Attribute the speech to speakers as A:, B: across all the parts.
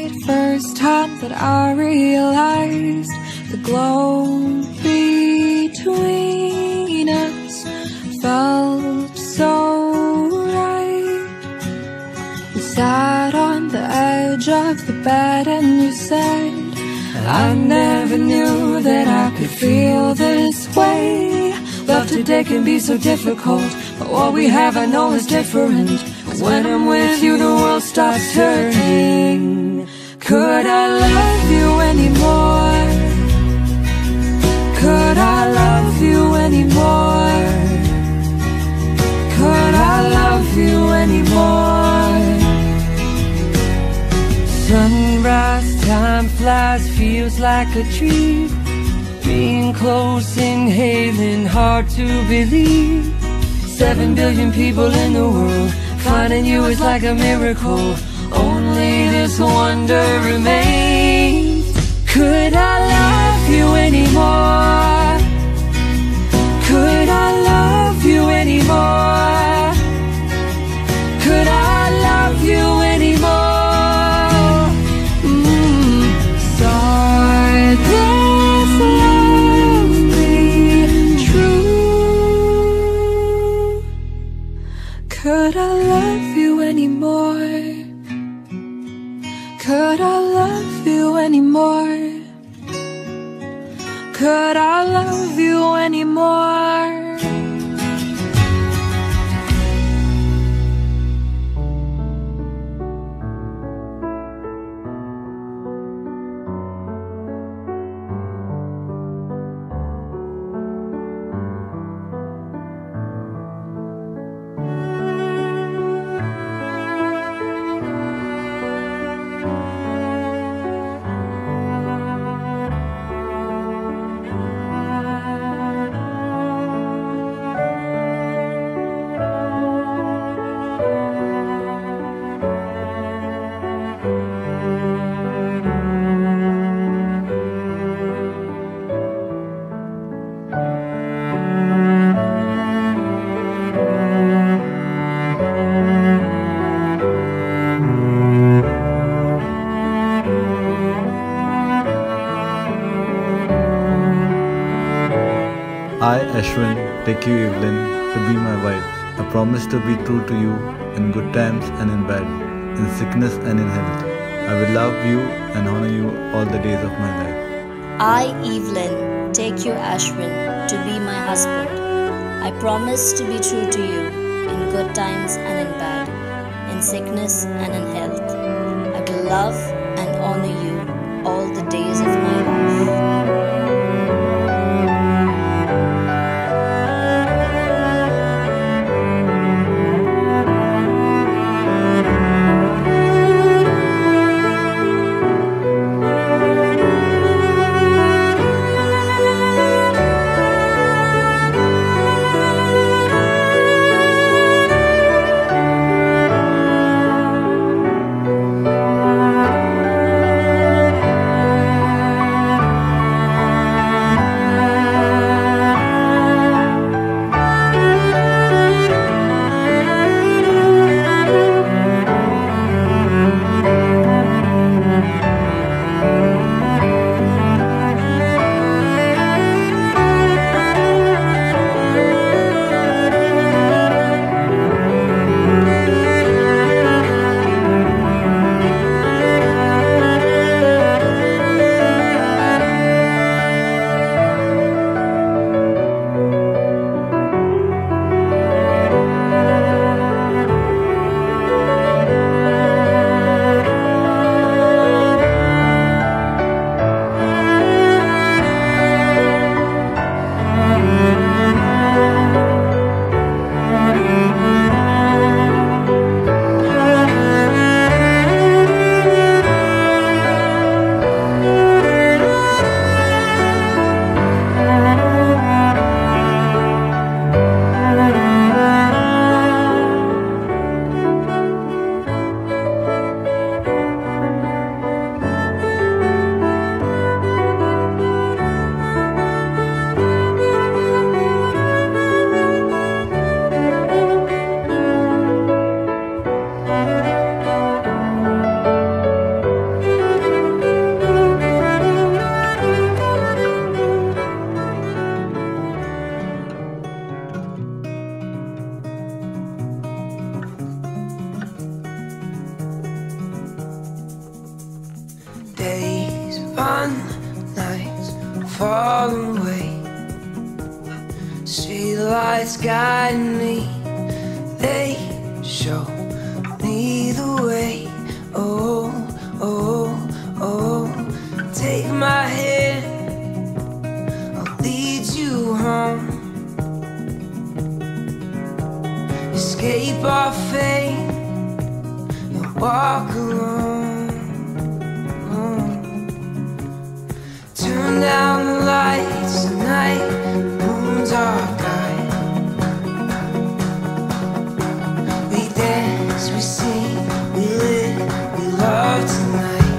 A: first time that I realized the glow between us felt so right. We sat on the edge of the bed and you said, I never knew that I could feel this way. Love today can be so difficult, but what we have I know is different. When I'm with you the world stops turning. Could I love you anymore? Could I love you anymore? Could I love you anymore? Sunrise time flies, feels like a dream. Being close, inhaling, hard to believe. 7 billion people in the world, finding you is like a miracle. Only this wonder remains. Could I love you anymore? Could I love you anymore? Could I love you anymore? Start this love be true. Could I love you anymore? Could I love you anymore? Could I love you anymore?
B: I, Ashwin, take you, Evelyn, to be my wife. I promise to be true to you in good times and in bad, in sickness and in health. I will love you and honor you all the days of my life.
C: I, Evelyn, take you, Ashwin, to be my husband. I promise to be true to you in good times and in bad, in sickness and in health. I will love and honor you all the days of my life.
D: sun nights fall away, street lights guide me, they show me the way. Oh, oh, oh, take my hand, I'll lead you home. Escape our fate and walk alone. Turn down the lights tonight, moon's our guide. We dance, we sing, we live, we love tonight.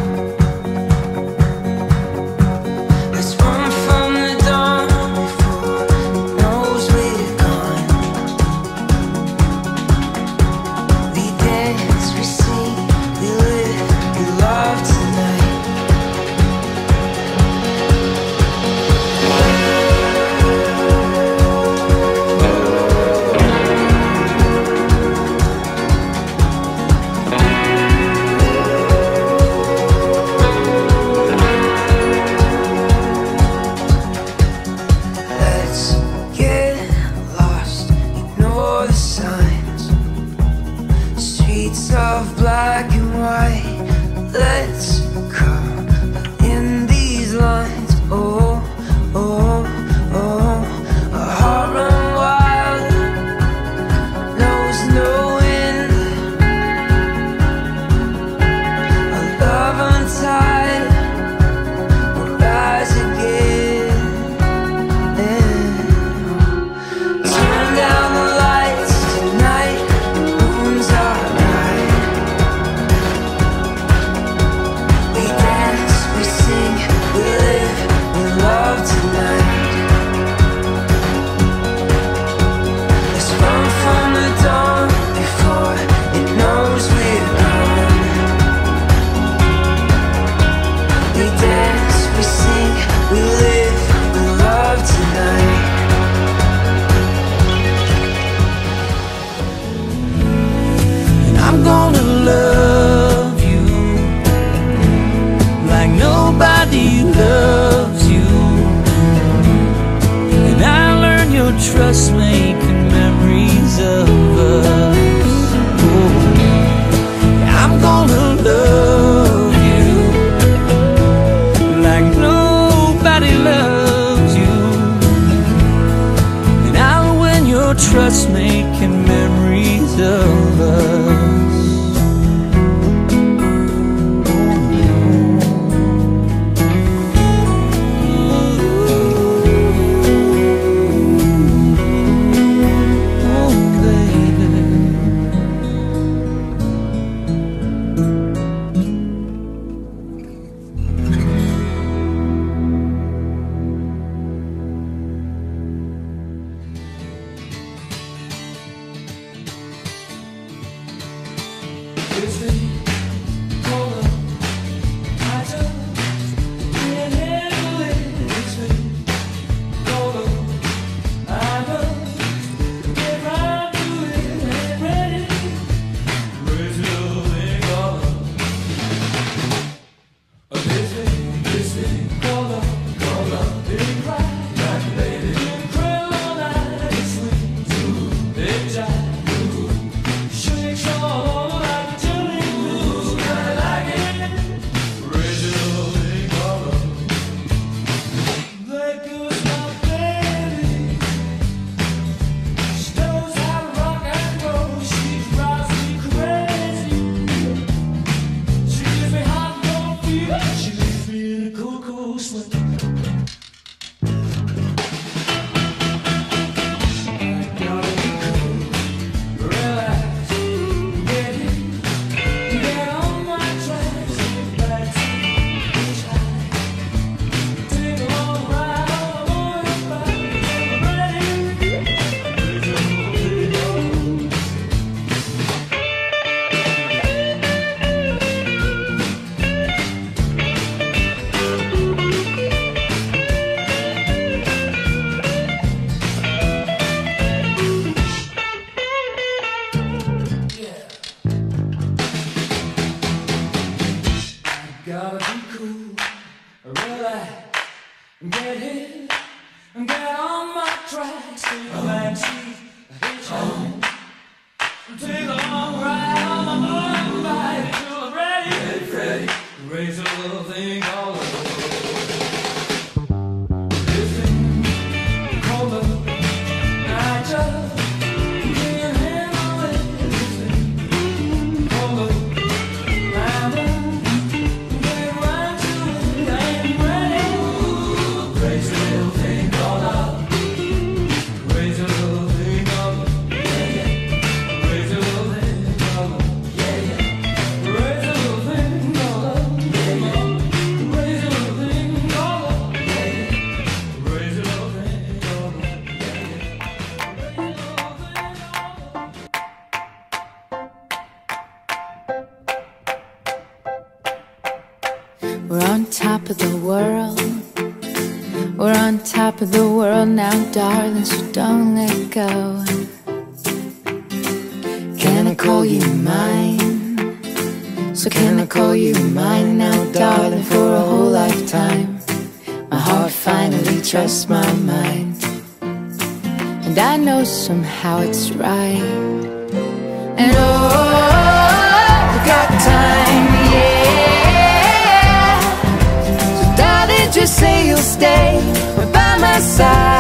D: Let's run from the dawn before it knows we're gone. We dance, we sing, we live, we love tonight. Let's get lost, ignore the signs, streets of black and white. Let's come in these lines. Oh, oh, oh, a heart run wild, knows no end, a love untied, will rise again. Turn down the lights tonight, moon's our guide. We dance, we sing, we live, we love tonight. Let's run from the dawn before it knows we're gone. We dance, we sing, we live, we love tonight. And I'm gonna love you like nobody loves you. And I learned your trust making memories of us. Oh, I'm gonna love you like nobody loves you. And I'll win your trust making memories of us. Oh, baby. get hit and get on my tracks. Take a backseat, hitchhike, take a long ride on my motorbike till I'm ready, raise a little thing called love. This thing called love, I just can't handle it. This thing called love, I'm get right to it. I'm ready. Raise a little thing called love. Raise a little thing called love. Raise a little thing called love. Raise a little thing called love. Raise a little thing called love. Raise a little thing called love.
A: We're on top of the world. We're on top of the world now, darling, so don't let go. Can I call you mine? So can I call you mine now, darling, for a whole lifetime? My heart finally trusts my mind, and I know somehow it's right. And oh, we got time, yeah. So darling, just say you'll stay by my side.